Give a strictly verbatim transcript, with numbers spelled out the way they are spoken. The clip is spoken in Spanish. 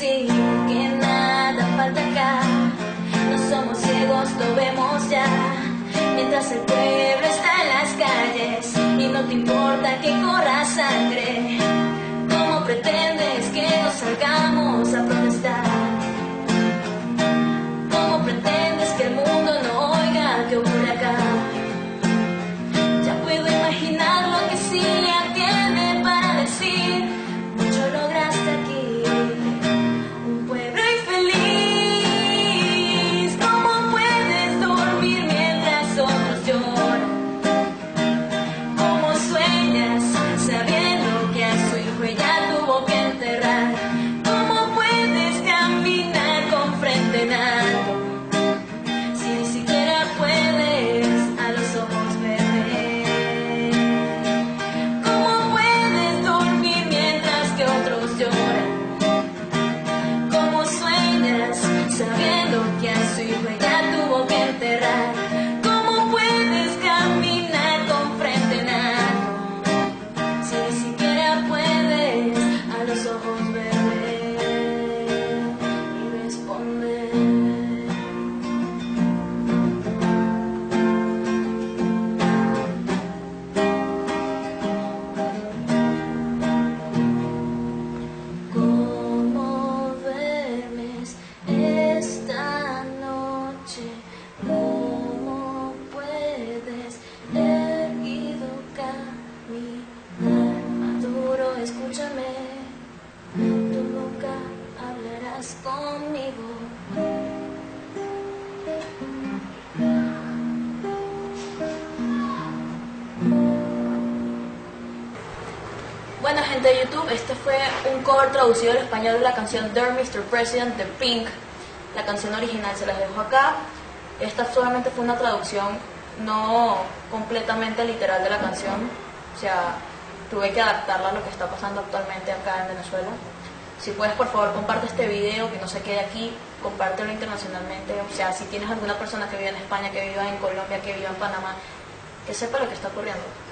decir que nada falta acá. No somos ciegos, lo vemos ya. Mientras el pueblo está en las calles y no te importa que corra sangre, ¿cómo pretendes que nos salgamos a protestar? ¿Cómo pretendes que el mundo no oiga qué ocurre acá? Ya puedo imaginar lo que Cilia tiene para decir. Mucho lograste aquí, un pueblo infeliz. ¿Cómo puedes dormir mientras otros lloran? ¿Cómo sueñas sabiendo que a su hijo ella tuvo que enterrar? ¿Cómo puedes caminar con frente en alto si ni siquiera puedes a los ojos verme? ¿Cómo puedes dormir mientras que otros lloran? ¿Cómo sueñas sabiendo que a su hijo ella tuvo que enterrar? ¿Cómo puedes caminar con frente en alto si ni siquiera puedes a los ojos verme y responder? ¿Cómo duermes esta noche? ¿Cómo puedes erguido caminar? Maduro, escúchame, tú nunca hablarás conmigo. Bueno, gente de YouTube, este fue un cover traducido al español de la canción Dear mister President de Pink. La canción original se las dejo acá. Esta solamente fue una traducción no completamente literal de la canción. O sea, tuve que adaptarla a lo que está pasando actualmente acá en Venezuela. Si puedes, por favor, comparte este video, que no se quede aquí, compártelo internacionalmente. O sea, si tienes alguna persona que vive en España, que viva en Colombia, que viva en Panamá, que sepa lo que está ocurriendo.